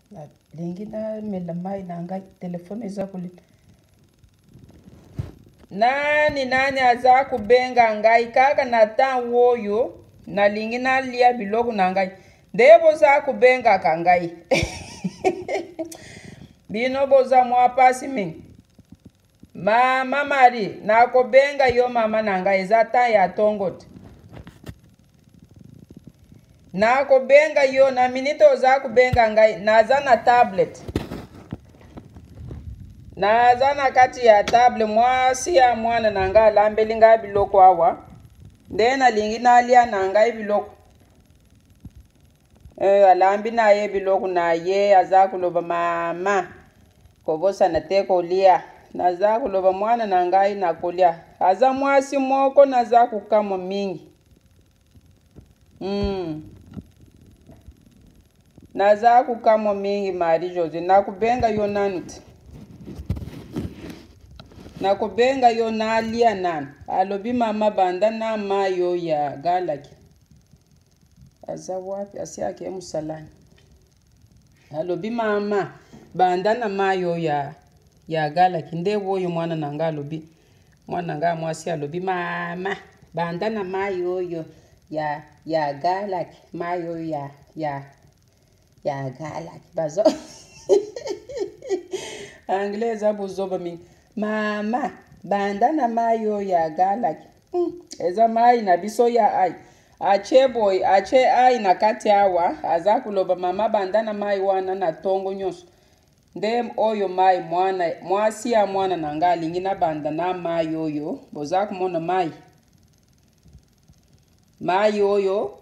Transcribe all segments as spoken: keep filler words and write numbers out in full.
La lingi na melamai na ngai telefone za kuli. Nani nani aza kubenga ngai kaka na tan woyo na lingi na lia biloku na ngai. Debo za kubenga ka ngai. Bino boza mwa pasi mingi. Mama mari na kubenga yo mama na ngai za tan ya tongote. Na kubenga yo na minito za kubenga ngai na za na tablet. Na za na kati ya tablet mwasi ya mwana na ngai lambeli ngai biloko awa. Ndena lingi na lia na ngai biloko. Eh alambi na ye biloko na ye aza kuloba mama. Kobosa na teko lia. Na za kuloba mwana na ngai na kulia. Aza mwasi moko na za kukamo mingi. Mm. Na za kukamo mingi mari Jose. Na kubenga yo nanuti. Na kubenga yo na lia nan. Alobi mama banda na mayo ya galaki. Aza wapi asiake musalani. Alobi mama banda na mayo ya ya galaki. Nde woyo mwana nanga alobi. Mwana nanga mwasi alobi mama banda na mayo yo ya ya galaki. Mayo ya ya ya galaki. Bazo. Angleza buzoba mingi. Mama banda na mayo ya galaki. Mm. Eza mai na biso ya ai. Ache boy, ache ai na kati awa. Aza kuloba mama banda na mai wana na tongo nyoso. Ndem oyo mai mwana. Mwasi ya mwana na ngali. Ngina banda na mai oyo. Boza kumona mai. Mai oyo.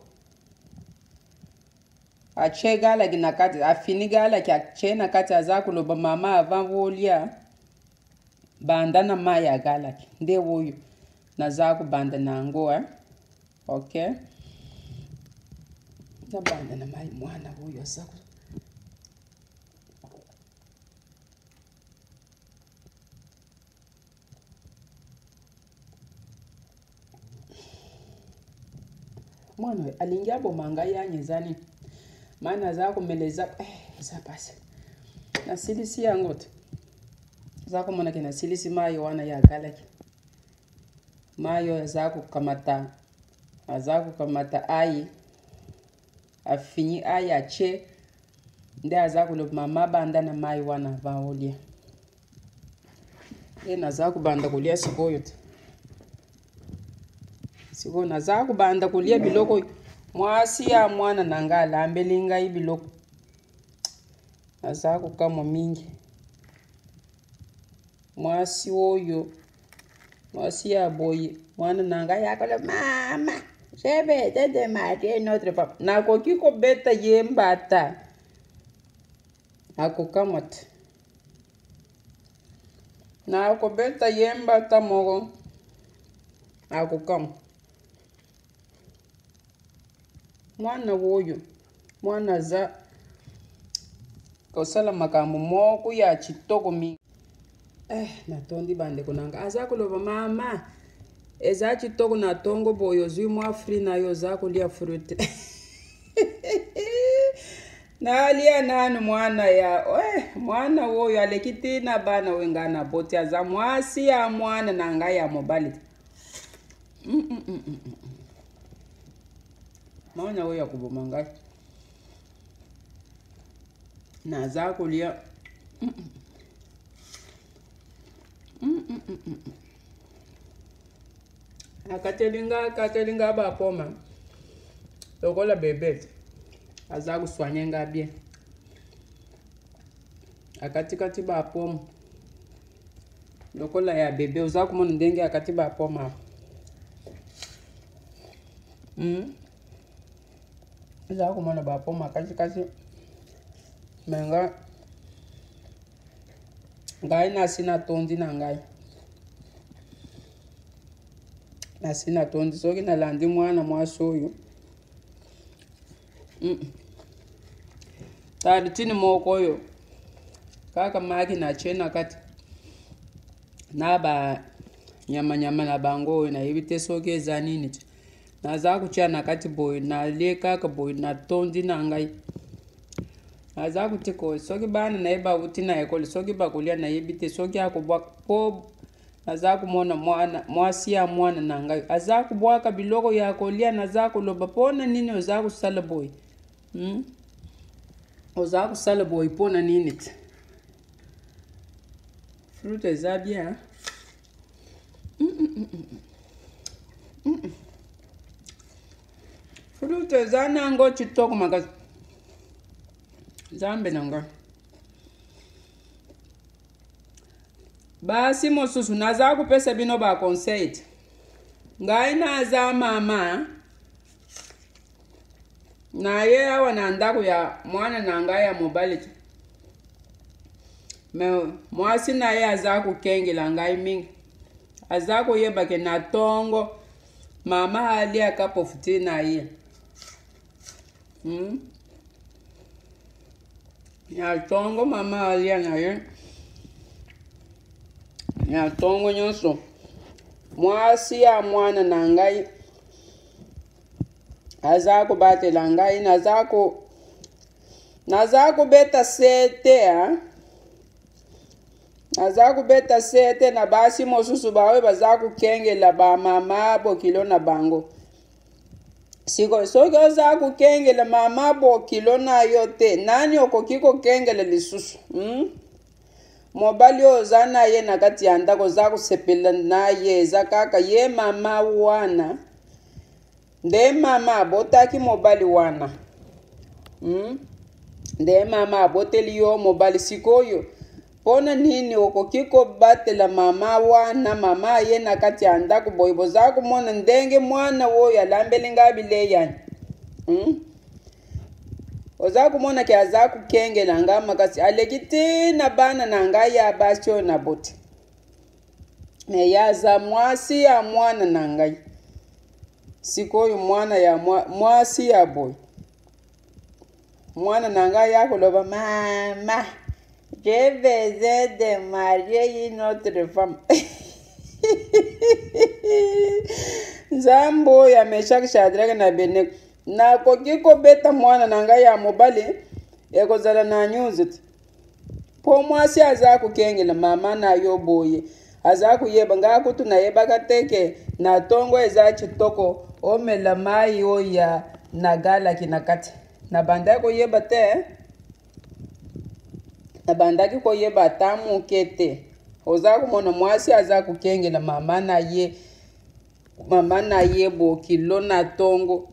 Ache galaki na kati. Afini galaki ache na kati aza kuloba mama avanvolia. Banda na mai ya galaki. Nde woyo. Na zaku banda na ngoa. Okay. Na banda na mai mwana woyo zaku. Mwana we alingia bo manga ya nyezani. Mana zaku meleza. Eh, zapasi. Na silisi ya ngote. Zaku mwana kina silisi mayo wana ya galaki. Mayo zaku kamata. Azaku kamata ai. Afini ai ache. Nde azaku lo mama banda na mai wana vaolia. E na zaku banda kulia siko yote. Siko na zaku banda kulia biloko. Mwasi ya mwana nangala. Ambelinga i biloko. Na zaku kama mingi. Mwasi oyo. Mwasi ya boye. Mwana nanga ya kala mama. Sebe dede marie notre papa. Na kokiko beta yembata. Ako kamot. Na ako beta yembata mogo. Ako kam. Mwana woyo. Mwana za. Kosala makambo moko ya chitoko mingi. Eh, natondi bande kunanga. Azako loba mama. Eza chitoko na tongo boyo zui mwa free na yo zako lia fruit. Na lia nanu mwana ya. Eh, mwana woyo alekiti na bana wengana boti. Aza mwasi ya mwana na nga ya Mobali. Mm mm mm mm. Mwana woyo kubomanga. Na zako lia. Mm mm. Mm mm mm mm. Akatelinga akatelinga ba poma. Lokola bebet. Aza kuswanyenga bien. Akati kati ba poma. Lokola ya bebe uza kumona ndenge akati ba poma. Mm. Uza kumona ba poma kati kati. Menga. Ngai na sina tondi na ngai. Na sina tondi soki na landi mwana mwasi oyo. Mm. Tari tini moko oyo. Kaka maki na chena kati. Na ba nyama nyama na bango oyo na ibite soki eza nini. Na za kuchia na kati boy na le kaka boy na tondi na ngai. aza kutiko soki bana naye ba utina ekole soki bakulia naye bite soki akubwa po aza kumona mwana mwasi ya mwana nangayo aza kubwaka biloko ya kolia naza kuloba pona nini oza kusala boy hmm? oza kusala boy pona nini te fruit eza bien mm -mm -mm -mm. Mm -mm. fruit eza nango chitoko makasi zambe nanga basi mosusu naza kupesa bino ba conseil ngai naza mama naye awa na ndako ya mwana nanga ya Mobali me mwasi naye aza kukengela ngai mingi aza kuyeba ke na tongo mama ali akapofuti naye hmm? Ya tongo mama ali naye ya tongo nyonso mwasi ya mwana na ngai aza kubatela ngai naza ku naza kubeta sete ha naza kubeta sete na basi mosusu bawe baza kukengela ba mama bokilo na bango siko soki oza kukengela mama bokilo na yo te nani okoki kokengela lisusu hmm? Mobali oza naye na kati ya ndako oza kusepela naye eza kaka ye mama wana nde mama abotaki mobali wana hmm? nde mama aboteli yo mobali sikoyo pona nini okoki kobatela mama wana mama ye na kati ya ndako boyi boza kumona ndenge mwana oyo alambeli nga bileyani hmm? oza kumona ke aza kukengela nga makasi aleki na bana na ngai ya basi oyo na bote me yaza mwasi ya mwana na ngai sikoyo mwana ya mwasi ya boy mwana na ngai ya koloba mama je vais de marier une autre femme Zambo ya Meshaki Shadraka na Abednego na koki kobeta mwana na ngai ya Mobali ekozala na nyuzi po mwasi aza kukengela mama na yo boye aza kuyeba nga kutu na yebaka teke na tongo eza chitoko omela mai oya na gala kinakati na banda ko yeba te na banda ki ko yeba tamu kete oza kumona mwasi aza kukengela mama na ye mama na ye bokilo na tongo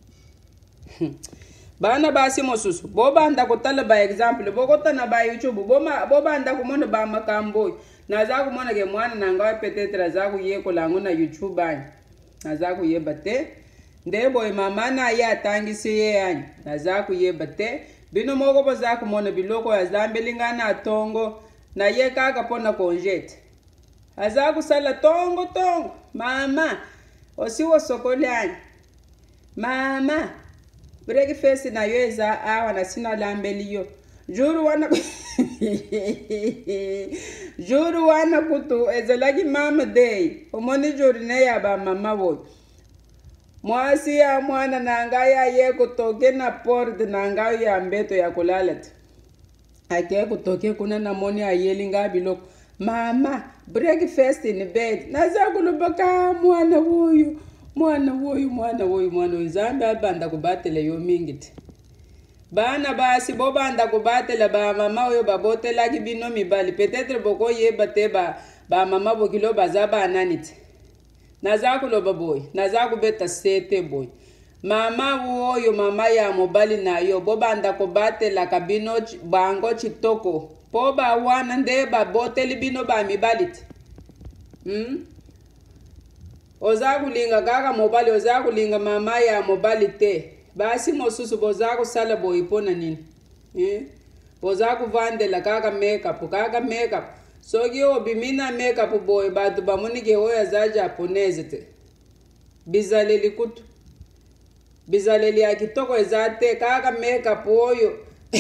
bana basi mosusu bobanda kotala ba example bokota na ba YouTube boma bobanda kumona ba makambo naza kumona ke mwana nanga petetra za kuyeko lango na YouTube ani naza kuyeba te ndebo mama na ye atangisi ye ani naza kuyeba te bino moko baza kumona biloko ya zambelingana tongo na ye kaka pona konjete aza kusala tongo tongo mama osiwo sokolani mama breakfast na yo eza awa na sina lambeli yo juru wana juru wana kutu ezelaki mama day omoni juru ne ya ba mama bo mwasi ya mwana nanga ya ye kutoke na port nanga ya mbeto ya kulalet ake kutoke kuna na moni ayelinga biloko mama breakfast in bed naza kulubaka mwana huyu mwana huyu mwana huyu mwana nzambe abanda kubatela yo mingiti bana basi bobanda kubatela ba mama oyo babotela kibino mibali peut-être boko yeba te ba ba mama bokilo bazaba naniti naza kuloba boy naza kubeta sete boy mama oyo mama ya Mobali na yo bobanda kubatela kabino bango chitoko po ba wana nde baboteli bino ba mibaliti hmm? Oza kulinga kaka Mobali oza kulinga mama ya Mobali te basi mosusu boza kusala boy pona nini eh boza kuvandela kaka makeup kaka makeup soki obimina makeup boy batu bamonike oya za japonese te bizaleli kutu bizaleli ya kitoko ezate kaka makeup oyo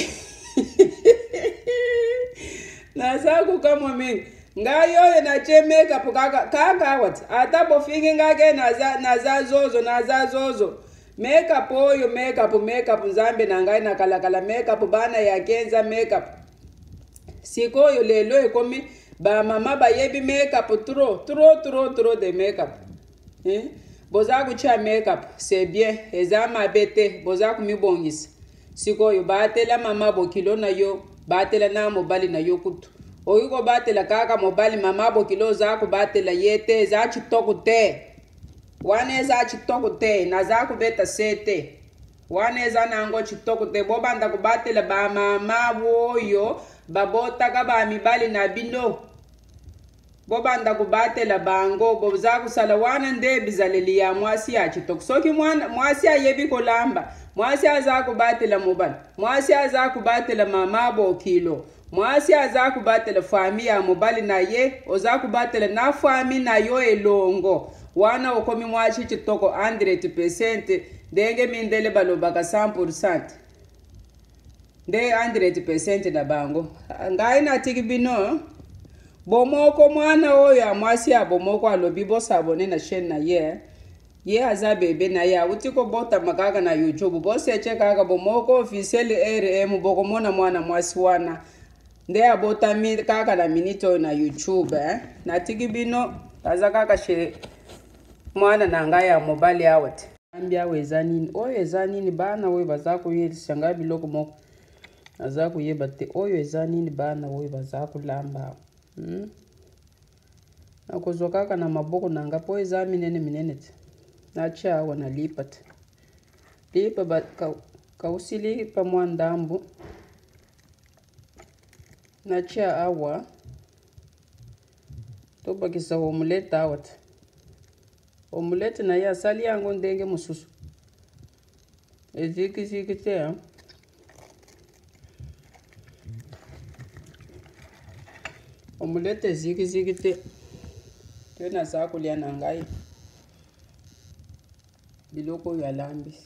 nasaku kama mingi ngayo na che makeup kaka kaka what ata bofingi ngake naza naza zozo naza zozo makeup oyo makeup makeup nzambe nangai nakalakala makeup bana ya kenza makeup sikoyo lelo ekomi ba mama bayebi makeup trop trop trop trop de makeup eh boza kucha makeup c'est bien ezama bete boza kumibongisa sikoyo batela mama bokilo na yo batela na mobali na yo kutu oyiko batela kaka mobali mama bokilo za ku batela yete za chitoko te wane za chitoko te na za ku beta sete wane za nango chitoko te bobanda ku batela ba mama boyo babota ka ba mibali na bino bobanda ku batela bango boza kusala wana nde bizaleli ya mwasi ya chitoko soki mwana mwasi ayebi kolamba mwasi aza kubatela mobali mwasi aza kubatela mama bokilo mwasi aza kubatela fami ya mobali naye oza kubatela na fami na yo elongo wana okomi mwasi chitoko one hundred percent ndenge mindele balobaka one hundred percent nde one hundred percent na bango ngai natiki bino bomoko mwana oyo amwasi ya bomoko alobi bosabone na chaîne na ye ye aza bebe na ya utiko bota makaka na YouTube boseche kaka bomoko officiel R M bokomona mwana mwasi wana nde abota mi kaka na minito na YouTube eh natiki bino aza kaka she mwana nanga ya mobali awat ambia wezanini oyo ezanini bana we bazako yelisa ngabi loko moko azako yebate oyo ezanini bana we bazako lamba hmm nakozwa kaka na maboko nanga po eza minene minene nacha wana lipat lipa ba ka, kausili pa mwandambu nacha awa to bakisa omelette awat omelette na ya sali yango ndenge mususu eziki ziki te omelette ziki ziki te tena zako lia nangai biloko ya lambi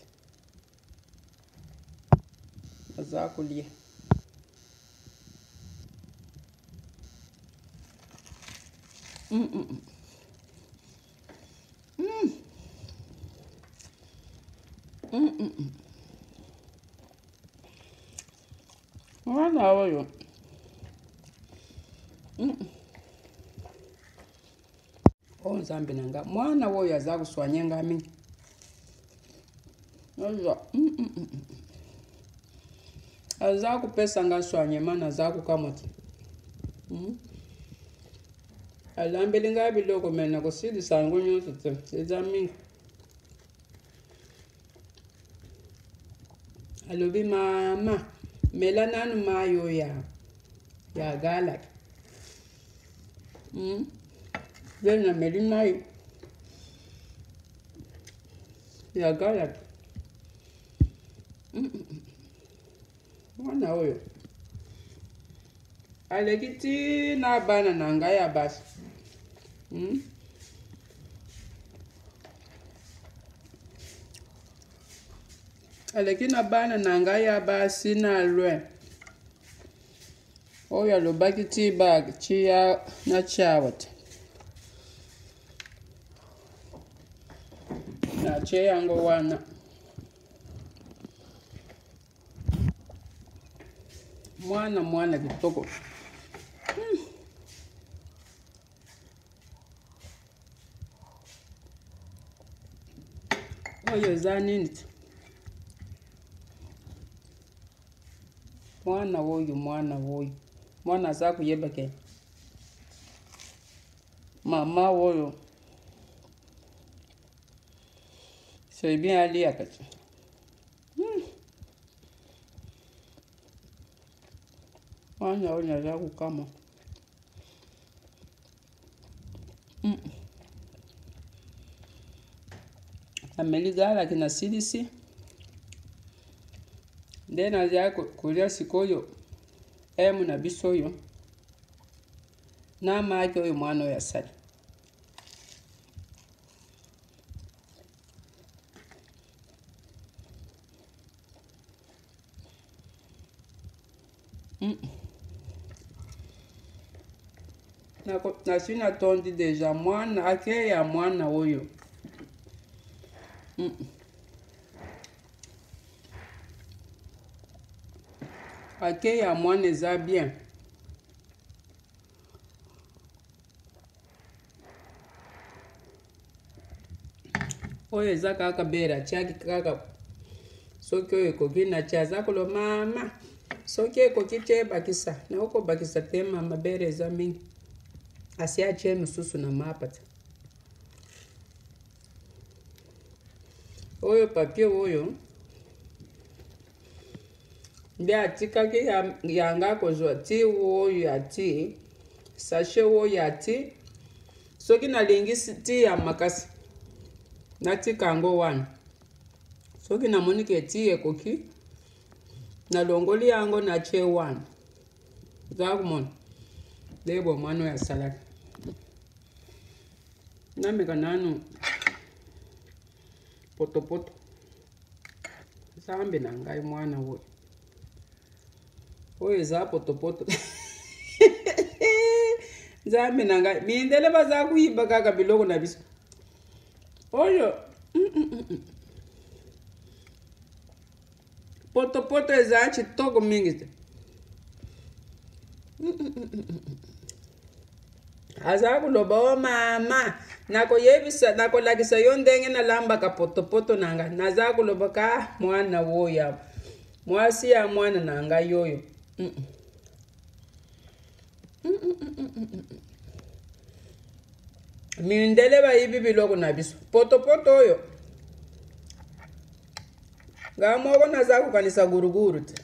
zako lia mm mm mm mm mm mm wana oyo mm o nzambe nanga mwana oyo aza kuswanya ngami ozo mm mm mm aza kupesa nga swanya mana aza kukamata mm alambeli nga biloko mena kusidi sango nyonso te ezami alobi mama mela nanu mayo ya ya gala mm Vena Naye ya gala mwana oyo alekiti na bana nanga ya basi mm aleki na bana nanga ya basi na lwe oyo alobaki ti bag ti ya na chawat na che yango wana mwana mwana kitoko hmm. oyo zanini mwana woyo mwana woyo mwana za kuyeba ke mama woyo c'est bien ali akati hmm. mwana woyo za kukama hmm. ameligala kina silisi ndena ya kulia sikoyo emu na bisoyo na maake oyo mwana oyo asali mm. na si na tondi deja mwana ake ya mwana oyo mm. ake ya mwana eza bien. Oyo eza kaka bera tiaki kaka soki oyo ekoki na tia aza kolo mama soki ekoki tie bakisa na oko bakisa te mama bera eza mingi asi atie mosusu na mapa te. Oyo papier oyo nde atikaki yanga kozwa ti oyo ati sachet oyo ati soki nalingi ti ya makasi natika yango wana soki namoni ke ti ekoki nalongoli yango natie wana za kumona debo mwana ya salade nameka nanu poto poto zambe na ngai mwana oyo oyo eza poto poto zambe na ngai mindele baza kuyiba kaka biloko na biso oyo mm, mm, mm, mm. Poto poto eza chitoko mingi te mm, mm, mm, mm. Aza kuloba o mama nako yebisa nako lagisa yo ndenge na lamba ka poto poto nanga naza kuloba ka mwana woya mwasi ya mwana nanga yoyo mm -mm. Mm -mm -mm -mm -mm. Mindele ba yibi biloko na biso poto poto oyo nga moko naza kukanisa guruguru te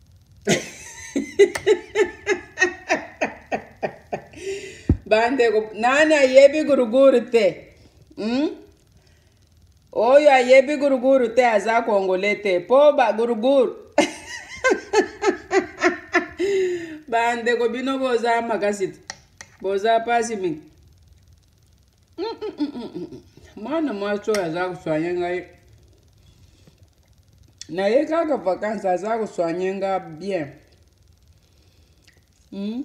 bande nani ayebi guruguru te mm? Oyo ayebi guruguru te aza kongole te po ba guruguru bande ko bino boza makasi te boza pasi mingi mm -mm -mm -mm. Mwana mwacho aza kuswanyenga Naye kaka vacances aza kuswanyenga bien mm?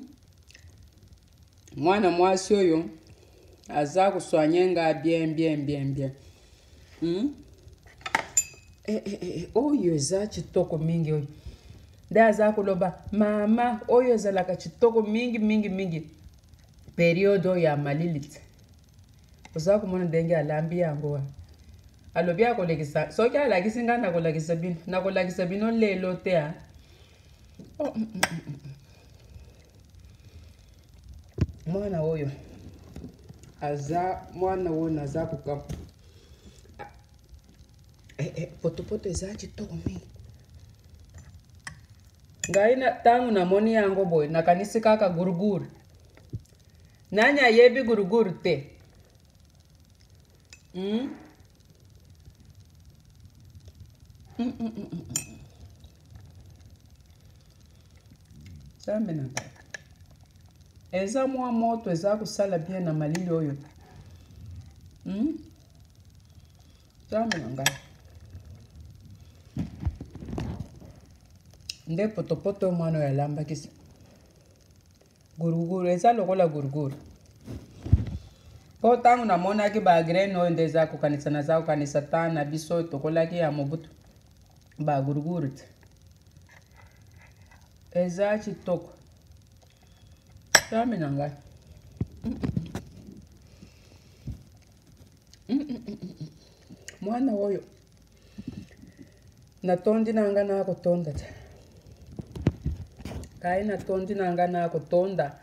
Mwana mwasi oyo aza kuswanyenga bien bien bien bien mm? eh, eh, eh, oyo eza chitoko mingi oyo nde aza kuloba mama oyo ezalaka chitoko mingi mingi mingi periode oyo ya malili te oza kumona ndenge alambi yango alobi akolekisa soki alakisi nga nakolakisa bino nakolakisa bino lelo te ha oh, mm, mm, mm. Mwana oyo aza mwana oyo naza kuka eh, eh, poto poto eza chitoko mingi ngai na tangu namoni yango boy nakanisi kaka guruguru nani ayebi guruguru te mm? Mm -mm -mm -mm. Zambe na ngai eza mwa moto eza kusala bien na malili oyo mm? Zambe na ngai nde poto poto mwana ya lamba kisi guruguru eza lokola guruguru po tangu namonaki ba grain oyo nde eza kukanisa naza kukanisa ta na biso tokolaki ya mobutu ba guruguru te eza chitoko Zambe na ngai mm -mm -mm -mm. Mwana oyo natondi nanga na kutonda te kai natondi nanga na kutonda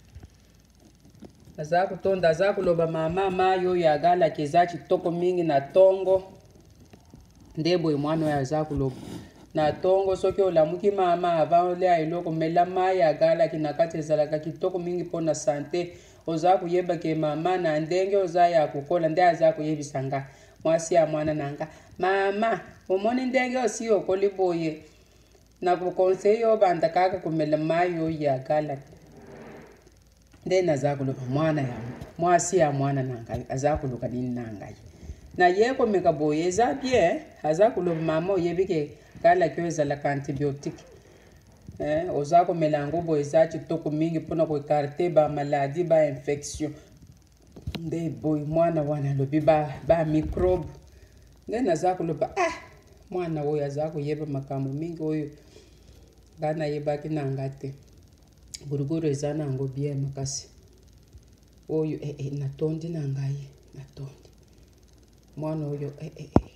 aza kutonda aza kuloba mama mayo yagala keza chitoko mingi na tongo ndebo mwana oyo aza kuloba na tongo soki olamuki mama avant le ailoko mela mai yagala kinakati ezalaka kitoko mingi pona sante oza kuyeba ke mama na ndenge oza ya kukola nde aza kuyebisa nga mwasi ya mwana nanga mama omoni ndenge osi okoli boye na kukonseyo yo banda kaka kumela mai oyo yagala nde naza kuloba mwana ya mwasi ya mwana nanga aza kuluka nini nanga na yeko meka boye eza bien aza kuloba mama oyebike kala kyo ezalaka antibiotique eh, oza komela ngo boye eza chitoko mingi mpona koekarte ba maladie ba infection nde boye mwana wana alobi ba, ba microbe nde naza koloba ah mwana oyo aza koyeba makambo mingi oyo Gana yebaki nangate. Guruguru ezana ngo bien makasi. Oyo eh eh natondi nangaye. Natondi. Mwana oyo eh eh eh.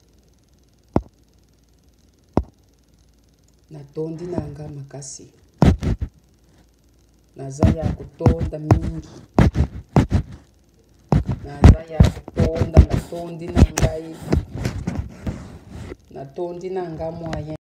Natondi nanga makasi. Naza ya kutonda mingi. Naza ya kutonda natondi nangaye. Natondi nanga moyen.